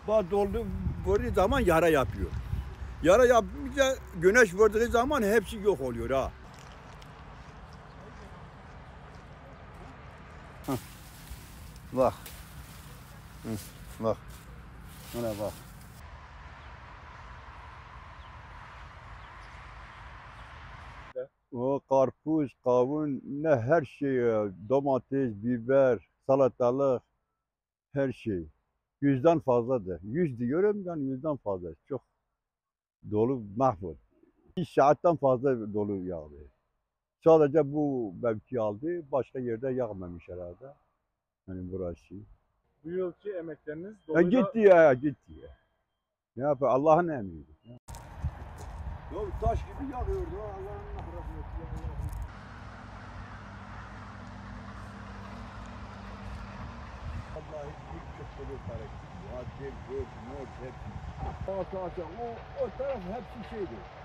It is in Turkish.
Bak doldu vurduğu zaman yara yapıyor. Yara yapınca güneş vurduğu zaman hepsi yok oluyor ha. Bak. Bak. Buna bak. O karpuz, kavun, ne her şey, domates, biber, salatalık, her şey. 100'den fazladır. 100 diyorum yani 100'den fazla. Çok dolu mahvol. Bir saatten fazla dolu yağdı. Sadece bu mevki aldı, başka yerde yağmamış herhalde. Hani burası. Bu yılki emekleriniz Gitti ya, gitti ya. Ne yapar? Allah'ın emri. Ya taş gibi yağıyordu. Allah'ın rahmeti. Vallahi bir çok dolu karakter. Adil, göz, mor, hepsi. O taraf hepsi şeydi.